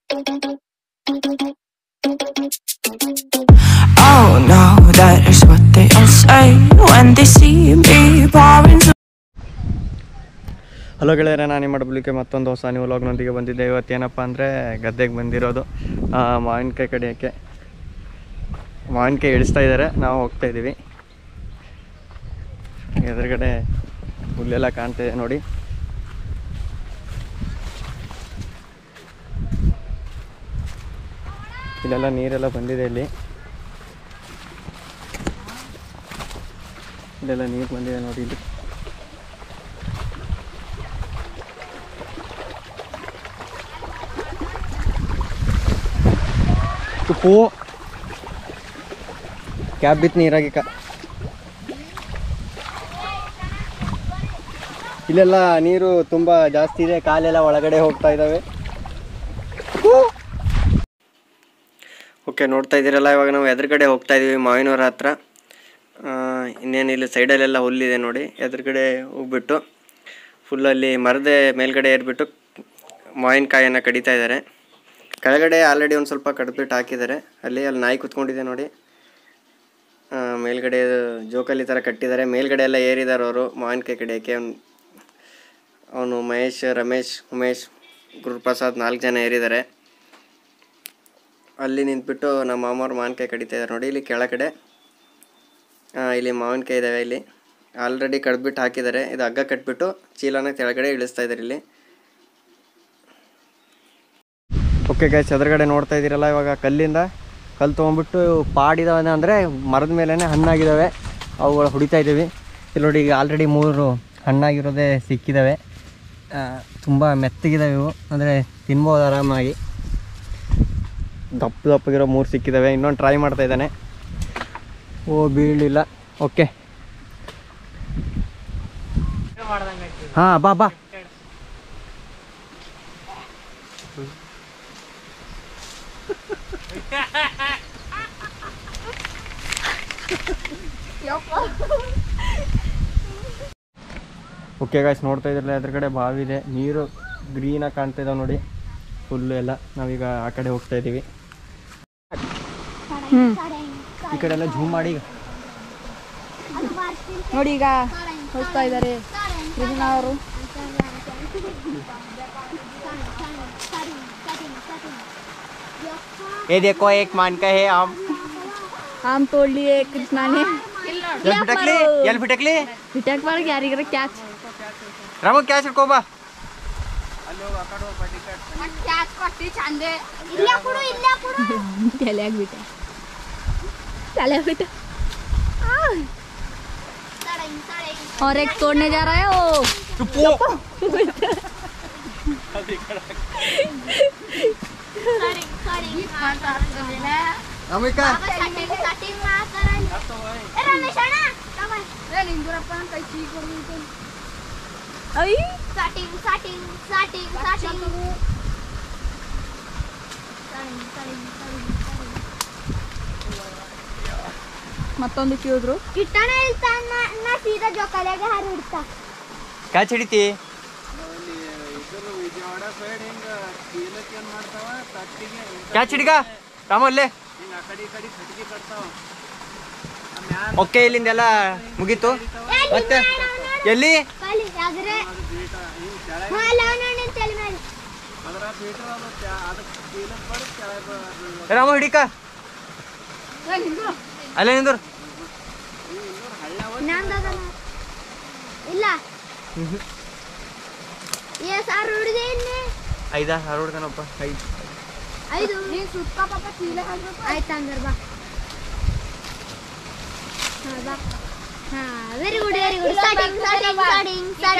Oh no, that is what they all say when they see me pouring. Hello ಗೆಳೆಯರೆ, ನಾನು ನಿಮ್ಮ ಡಬ್ಲಿಕೆ ಮತ್ತೊಂದು ಹೊಸ ನೀವು ವ್ಲಾಗ್ನೊಂದಿಗೆ ಬಂದಿದ್ದೆ. ಇವತ್ತೇನಪ್ಪ ಅಂದರೆ ಗದ್ದೆಗೆ ಬಂದಿರೋದು ಮಾವಿನಕಾಯಿ ಕಡಿಯೋಕ್ಕೆ. ಮಾವಿನಕಾಯಿ ಇಳಿಸ್ತಾ ಇದ್ದಾರೆ, ನಾವು ಹೋಗ್ತಾ ಇದ್ದೀವಿ. ಎದುರುಗಡೆ ಹುಲ್ಲೆಲ್ಲ ಕಾಣ್ತಿದೆ ನೋಡಿ. ಇಲ್ಲೆಲ್ಲ ನೀರೆಲ್ಲ ಬಂದಿದೆ. ಇಲ್ಲೆಲ್ಲ ನೀರು ಬಂದಿದೆ ನೋಡಿ. ಇಲ್ಲಿ ತುಪ್ಪು ಕ್ಯಾಬ್ ಬಿತ್ತು ನೀರಾಗಿ. ಇಲ್ಲೆಲ್ಲ ನೀರು ತುಂಬ ಜಾಸ್ತಿ ಇದೆ, ಕಾಲೆಲ್ಲ ಒಳಗಡೆ ಹೋಗ್ತಾ ಇದ್ದಾವೆ. ಓಕೆ, ನೋಡ್ತಾ ಇದ್ದೀರಲ್ಲ, ಇವಾಗ ನಾವು ಎದುರುಗಡೆ ಹೋಗ್ತಾ ಇದ್ದೀವಿ ಮಾವಿನವರ ಹತ್ರ. ಇನ್ನೇನು ಇಲ್ಲಿ ಸೈಡಲ್ಲೆಲ್ಲ ಹುಲ್ಲಿದೆ ನೋಡಿ. ಎದುರುಗಡೆ ಹೋಗ್ಬಿಟ್ಟು ಫುಲ್ಲಲ್ಲಿ ಮರದ ಮೇಲ್ಗಡೆ ಏರ್ಬಿಟ್ಟು ಮಾವಿನಕಾಯನ್ನು ಕಡಿತಾ ಇದ್ದಾರೆ. ಕೆಳಗಡೆ ಆಲ್ರೆಡಿ ಒಂದು ಸ್ವಲ್ಪ ಕಡ್ಬಿಟ್ಟು ಹಾಕಿದ್ದಾರೆ. ಅಲ್ಲಿ ನಾಯಿ ಕುತ್ಕೊಂಡಿದೆ ನೋಡಿ. ಮೇಲ್ಗಡೆ ಜೋಕಾಲಿ ಥರ ಕಟ್ಟಿದ್ದಾರೆ. ಮೇಲ್ಗಡೆ ಎಲ್ಲ ಏರಿದ್ದಾರೆ ಅವರು ಮಾವಿನಕಾಯಿ ಕಡಿಯೋಕ್ಕೆ. ಅವನು ಮಹೇಶ್, ರಮೇಶ್, ಉಮೇಶ್, ಗುರುಪ್ರಸಾದ್ 4 ಜನ ಏರಿದ್ದಾರೆ. ಅಲ್ಲಿ ನಿಂತ್ಬಿಟ್ಟು ನಮ್ಮ ಮಾಮವ್ರು ಮಾವಿನಕಾಯಿ ಕಡಿತಾ ಇದ್ದಾರೆ ನೋಡಿ. ಇಲ್ಲಿ ಕೆಳಗಡೆ ಇಲ್ಲಿ ಮಾವಿನಕಾಯಿ ಇದ್ದಾವೆ. ಇಲ್ಲಿ ಆಲ್ರೆಡಿ ಕಡ್ಬಿಟ್ಟು ಹಾಕಿದ್ದಾರೆ. ಇದು ಹಗ್ಗ ಕಟ್ಬಿಟ್ಟು ಚೀಲನ ಕೆಳಗಡೆ ಇಳಿಸ್ತಾ ಇದ್ದಾರೆ ಇಲ್ಲಿ. ಓಕೆ ಗೈಸ್, ಎದುರುಗಡೆ ನೋಡ್ತಾ ಇದ್ದೀರಲ್ಲ, ಇವಾಗ ಕಲ್ಲು ತೊಗೊಂಡ್ಬಿಟ್ಟು ಪಾಡಿದಾವೆ ಅಂದರೆ ಮರದ ಮೇಲೇ ಹಣ್ಣಾಗಿದ್ದಾವೆ. ಅವುಗಳು ಹೊಡಿತಾ ಇದ್ದೀವಿ. ಇಲ್ಲಿ ನೋಡಿ, ಈಗ ಆಲ್ರೆಡಿ 3 ಹಣ್ಣಾಗಿರೋದೇ ಸಿಕ್ಕಿದ್ದಾವೆ. ತುಂಬ ಮೆತ್ತಗಿದ್ದಾವೆ ಇವು, ಅಂದರೆ ತಿನ್ಬೋದು ಆರಾಮಾಗಿ. ದಪ್ಪಗಿರೋ 3 ಸಿಕ್ಕಿದ್ದಾವೆ. ಇನ್ನೊಂದು ಟ್ರೈ ಮಾಡ್ತಾ ಇದ್ದಾನೆ. ಓ, ಬೀಳಲಿಲ್ಲ. ಓಕೆ, ಹಾಂ, ಬಾ. ಓಕೆ ಗಾಯ್ಸ್, ನೋಡ್ತಾ ಇದ್ರಲ್ಲ, ಎದುರುಗಡೆ ಬಾವಿ ಇದೆ. ನೀರು ಗ್ರೀನಾಗಿ ಕಾಣ್ತಾ ಇದ್ದಾವೆ ನೋಡಿ, ಫುಲ್ಲು ಎಲ್ಲ. ನಾವೀಗ ಆ ಕಡೆ ಹೋಗ್ತಾ ಇದ್ದೀವಿ. ಈ ಕಡೆ ಎಲ್ಲ ಝೂಮ್ ಮಾಡಿ ನೋಡಿ. ಈಗ ಹೋಗ್ತಾ ಇದ್ದಾರೆ ಅವರು. ये देखो, एक मानकाई है आम तोड़ लिए कृष्णा ने. ಎಲ್ಲಿ ಬಿಟಕ್ಲಿ ಬಿಟಕ್ ಬಾಳ ಯಾರಿಗಾರ ಕ್ಯಾಚ್. ರಾಮು ಕ್ಯಾಚ್ ಹಿಡ್ಕೋ ಬಾ. ತಲೆಯಾಗ ಬಿಟ್ಟ. और एक तोड़ने जा रहा है वो. ಮತ್ತೊಂದು ಕಿಳಿದ್ರು. ಸೀದಾ ಜೋಕಾಲಿಯಾಗ ಹಾರಿ ಹಿಡ್ತಾ. ಕ್ಯಾಚ್ ಹಿಡಿತಿ. ಕ್ಯಾಚ್ ಹಿಡಿಗ ರಾಮ ಅಲ್ಲೇ. ಓಕೆ, ಇಲ್ಲಿಂದೆಲ್ಲ ಮುಗೀತು. ಮತ್ತೆ ಎಲ್ಲಿ ರಾಮ ಹಿಡಿಕ ಅಲ್ಲೇ ನಿಂದ್ರು. ಇಲ್ಲ 5 ಹೊಡ್ತಾನಪ್ಪ. 5 ಆಯ್ತಾ ಹಂಗಾರ ಬಾ. Very good.